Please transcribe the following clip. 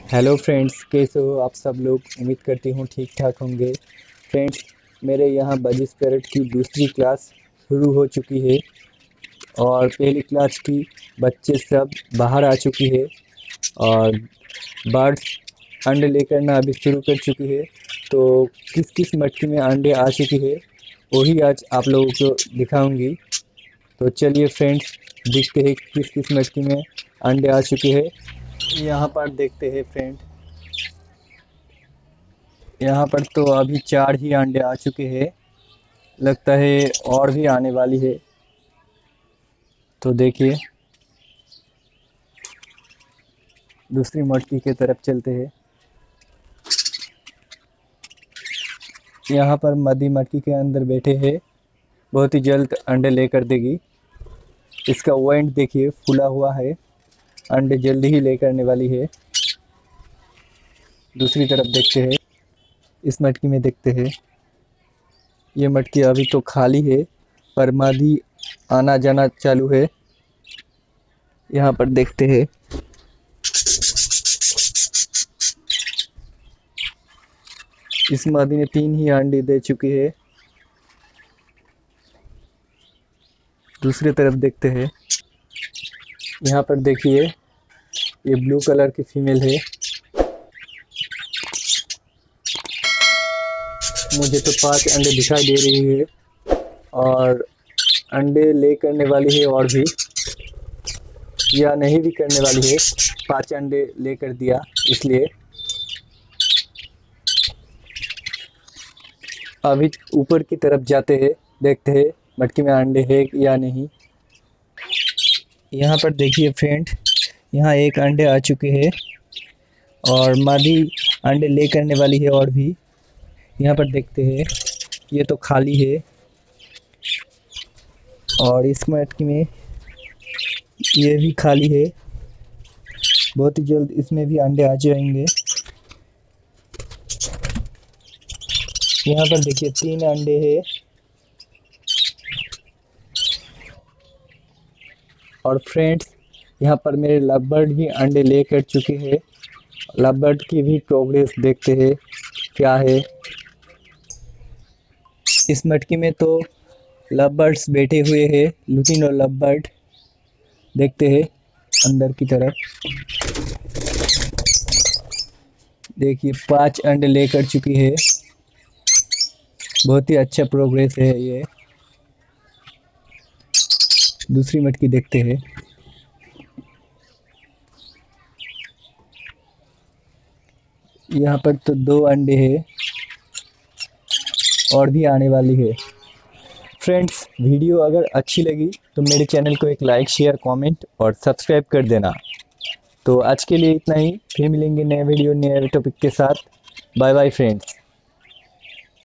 Hello friends, कैसे हो आप सब लोग। उम्मीद करती हूँ ठीक ठाक होंगे। फ्रेंड्स, मेरे यहाँ बजिस पैरट की दूसरी क्लास शुरू हो चुकी है और पहली क्लास की बच्चे सब बाहर आ चुकी है और बर्ड्स अंडे लेकर ना अभी शुरू कर चुकी है। तो किस किस मटकी में अंडे आ चुकी है वही आज आप लोगों को दिखाऊंगी। तो चलिए फ्रेंड्स, देखते हैं किस किस मटकी में अंडे आ चुके हैं। यहाँ पर देखते हैं फ्रेंड, यहाँ पर तो अभी 4 ही अंडे आ चुके हैं, लगता है और भी आने वाली है। तो देखिए, दूसरी मटकी की तरफ चलते हैं। यहाँ पर मदी मटकी के अंदर बैठे हैं, बहुत ही जल्द अंडे लेकर देगी। इसका वेंट देखिए, फूला हुआ है, अंडे जल्दी ही लेकर आने वाली है। दूसरी तरफ देखते हैं, इस मटकी में देखते हैं। ये मटकी अभी तो खाली है पर मादी आना जाना चालू है। यहाँ पर देखते हैं, इस मादी ने 3 ही अंडे दे चुकी है। दूसरी तरफ देखते हैं, यहाँ पर देखिए, ये ब्लू कलर की फीमेल है। मुझे तो 5 अंडे दिखाई दे रही है और अंडे ले करने वाली है और भी, या नहीं भी करने वाली है। 5 अंडे लेकर दिया इसलिए। अभी ऊपर की तरफ जाते हैं, देखते हैं मटकी में अंडे है या नहीं। यहाँ पर देखिए फ्रेंड, यहाँ एक अंडे आ चुके हैं और मादी अंडे ले करने वाली है और भी। यहाँ पर देखते हैं, ये तो खाली है और इस मटकी में ये भी खाली है। बहुत ही जल्द इसमें भी अंडे आ जाएंगे। यहाँ पर देखिए 3 अंडे हैं और फ्रेंड्स, यहाँ पर मेरे लवबर्ड भी अंडे ले कर चुके हैं। लवबर्ड की भी प्रोग्रेस देखते हैं क्या है। इस मटकी में तो लवबर्ड्स बैठे हुए हैं, लुटिन और लवबर्ड। देखते हैं अंदर की तरफ, देखिए 5 अंडे लेकर चुकी है। बहुत ही अच्छा प्रोग्रेस है ये। दूसरी मटकी देखते हैं, यहाँ पर तो 2 अंडे हैं और भी आने वाली है। फ्रेंड्स, वीडियो अगर अच्छी लगी तो मेरे चैनल को एक लाइक, शेयर, कमेंट और सब्सक्राइब कर देना। तो आज के लिए इतना ही, फिर मिलेंगे नए वीडियो नए टॉपिक के साथ। Bye bye friends.